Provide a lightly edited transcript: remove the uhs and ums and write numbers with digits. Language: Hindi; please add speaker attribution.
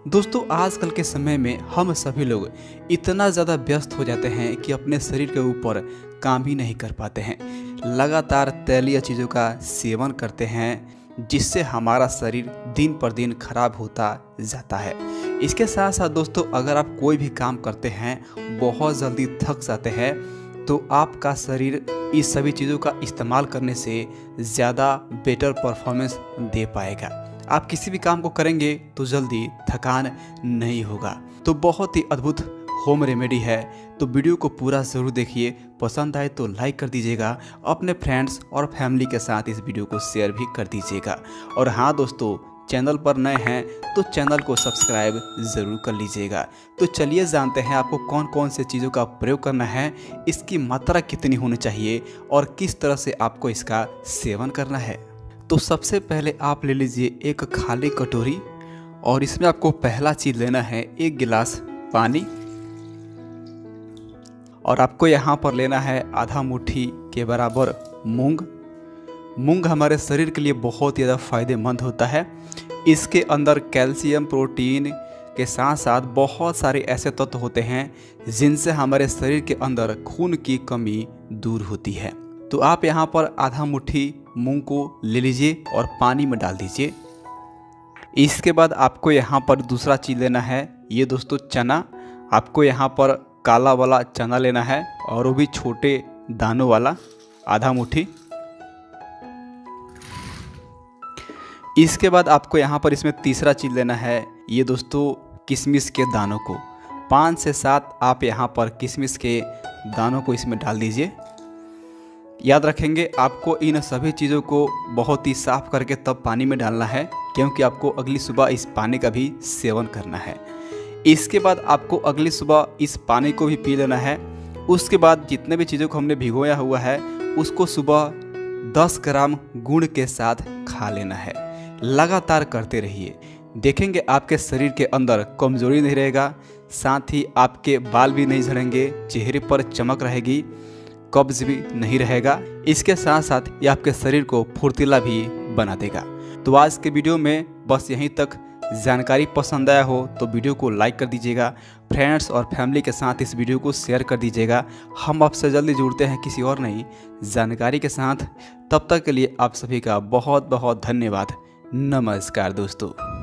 Speaker 1: दोस्तों आजकल के समय में हम सभी लोग इतना ज़्यादा व्यस्त हो जाते हैं कि अपने शरीर के ऊपर काम ही नहीं कर पाते हैं। लगातार तैलीय चीज़ों का सेवन करते हैं जिससे हमारा शरीर दिन पर दिन खराब होता जाता है। इसके साथ साथ दोस्तों अगर आप कोई भी काम करते हैं बहुत जल्दी थक जाते हैं तो आपका शरीर इस सभी चीज़ों का इस्तेमाल करने से ज़्यादा बेटर परफॉर्मेंस दे पाएगा। आप किसी भी काम को करेंगे तो जल्दी थकान नहीं होगा। तो बहुत ही अद्भुत होम रेमेडी है, तो वीडियो को पूरा ज़रूर देखिए। पसंद आए तो लाइक कर दीजिएगा, अपने फ्रेंड्स और फैमिली के साथ इस वीडियो को शेयर भी कर दीजिएगा। और हाँ दोस्तों, चैनल पर नए हैं तो चैनल को सब्सक्राइब ज़रूर कर लीजिएगा। तो चलिए जानते हैं आपको कौन कौन से चीज़ों का प्रयोग करना है, इसकी मात्रा कितनी होनी चाहिए और किस तरह से आपको इसका सेवन करना है। तो सबसे पहले आप ले लीजिए एक खाली कटोरी और इसमें आपको पहला चीज़ लेना है 1 गिलास पानी। और आपको यहाँ पर लेना है आधा मुट्ठी के बराबर मूंग। मूंग हमारे शरीर के लिए बहुत ही ज़्यादा फायदेमंद होता है। इसके अंदर कैल्शियम, प्रोटीन के साथ साथ बहुत सारे ऐसे तत्व होते हैं जिनसे हमारे शरीर के अंदर खून की कमी दूर होती है। तो आप यहाँ पर आधा मुट्ठी मूंग को ले लीजिए और पानी में डाल दीजिए। इसके बाद आपको यहाँ पर दूसरा चीज़ लेना है, ये दोस्तों चना। आपको यहाँ पर काला वाला चना लेना है और वो भी छोटे दानों वाला, आधा मुट्ठी। इसके बाद आपको यहाँ पर इसमें तीसरा चीज़ लेना है, ये दोस्तों किशमिश के दानों को। 5 से 7 आप यहाँ पर किशमिश के दानों को इसमें डाल दीजिए। याद रखेंगे आपको इन सभी चीज़ों को बहुत ही साफ़ करके तब पानी में डालना है, क्योंकि आपको अगली सुबह इस पानी का भी सेवन करना है। इसके बाद आपको अगली सुबह इस पानी को भी पी लेना है। उसके बाद जितने भी चीज़ों को हमने भिगोया हुआ है उसको सुबह 10 ग्राम गुड़ के साथ खा लेना है। लगातार करते रहिए, देखेंगे आपके शरीर के अंदर कमजोरी नहीं रहेगा, साथ ही आपके बाल भी नहीं झड़ेंगे, चेहरे पर चमक रहेगी, कब्ज भी नहीं रहेगा। इसके साथ साथ ये आपके शरीर को फुर्तीला भी बना देगा। तो आज के वीडियो में बस यहीं तक। जानकारी पसंद आया हो तो वीडियो को लाइक कर दीजिएगा, फ्रेंड्स और फैमिली के साथ इस वीडियो को शेयर कर दीजिएगा। हम आपसे जल्दी जुड़ते हैं किसी और नई जानकारी के साथ। तब तक के लिए आप सभी का बहुत बहुत धन्यवाद। नमस्कार दोस्तों।